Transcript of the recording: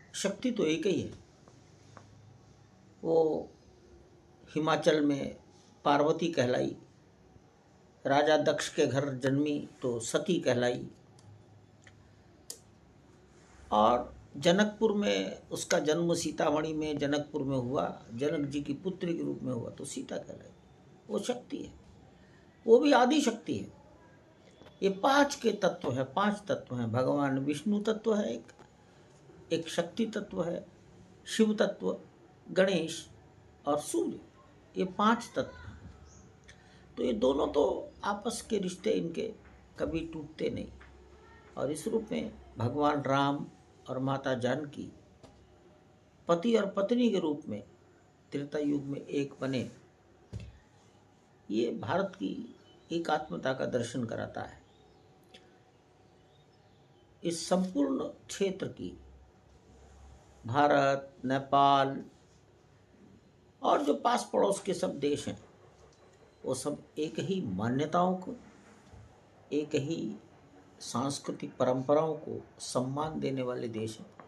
शक्ति तो एक ही है। वो हिमाचल में पार्वती कहलाई, राजा दक्ष के घर जन्मी तो सती कहलाई, और जनकपुर में उसका जन्म सीतामढ़ी में जनकपुर में हुआ, जनक जी की पुत्री के रूप में हुआ तो सीता कहलाई। वो शक्ति है, वो भी आदि शक्ति है। ये पांच के तत्व है, पांच तत्व हैं। भगवान विष्णु तत्व है, एक शक्ति तत्व है, शिव तत्व, गणेश और सूर्य, ये पांच तत्व। तो ये दोनों तो आपस के रिश्ते इनके कभी टूटते नहीं। और इस रूप में भगवान राम और माता जानकी पति और पत्नी के रूप में त्रेता युग में एक बने, ये भारत की एकात्मता का दर्शन कराता है। इस संपूर्ण क्षेत्र की, भारत, नेपाल और जो पास पड़ोस के सब देश हैं, वो सब एक ही मान्यताओं को, एक ही सांस्कृतिक परंपराओं को सम्मान देने वाले देश हैं।